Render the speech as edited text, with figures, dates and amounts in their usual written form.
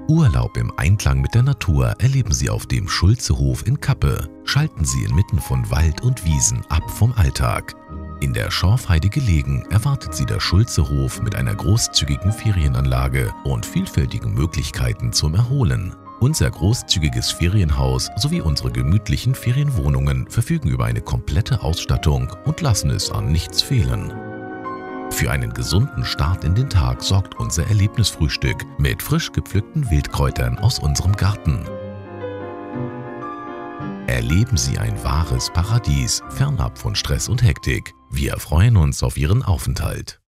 Urlaub im Einklang mit der Natur erleben Sie auf dem Schulzehof in Kappe. Schalten Sie inmitten von Wald und Wiesen ab vom Alltag. In der Schorfheide gelegen erwartet Sie der Schulzehof mit einer großzügigen Ferienanlage und vielfältigen Möglichkeiten zum Erholen. Unser großzügiges Ferienhaus sowie unsere gemütlichen Ferienwohnungen verfügen über eine komplette Ausstattung und lassen es an nichts fehlen. Für einen gesunden Start in den Tag sorgt unser Erlebnisfrühstück mit frisch gepflückten Wildkräutern aus unserem Garten. Erleben Sie ein wahres Paradies, fernab von Stress und Hektik. Wir freuen uns auf Ihren Aufenthalt.